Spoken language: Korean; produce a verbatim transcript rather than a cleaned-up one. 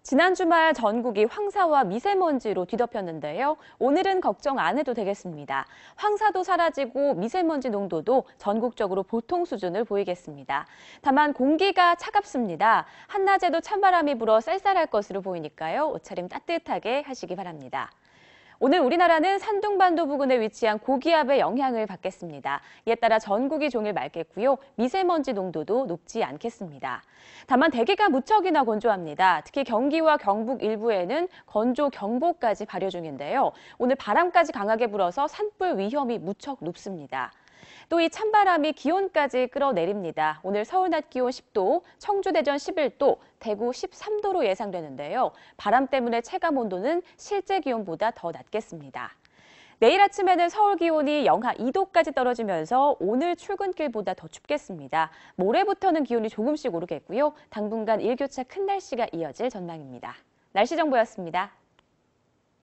지난 주말 전국이 황사와 미세먼지로 뒤덮였는데요. 오늘은 걱정 안 해도 되겠습니다. 황사도 사라지고 미세먼지 농도도 전국적으로 보통 수준을 보이겠습니다. 다만 공기가 차갑습니다. 한낮에도 찬바람이 불어 쌀쌀할 것으로 보이니까요. 옷차림 따뜻하게 하시기 바랍니다. 오늘 우리나라는 산둥반도 부근에 위치한 고기압의 영향을 받겠습니다. 이에 따라 전국이 종일 맑겠고요. 미세먼지 농도도 높지 않겠습니다. 다만 대기가 무척이나 건조합니다. 특히 경기와 경북 일부에는 건조 경보까지 발효 중인데요. 오늘 바람까지 강하게 불어서 산불 위험이 무척 높습니다. 또 이 찬바람이 기온까지 끌어내립니다. 오늘 서울 낮 기온 십 도, 청주 대전 십일 도, 대구 십삼 도로 예상되는데요. 바람 때문에 체감 온도는 실제 기온보다 더 낮겠습니다. 내일 아침에는 서울 기온이 영하 이 도까지 떨어지면서 오늘 출근길보다 더 춥겠습니다. 모레부터는 기온이 조금씩 오르겠고요. 당분간 일교차 큰 날씨가 이어질 전망입니다. 날씨 정보였습니다.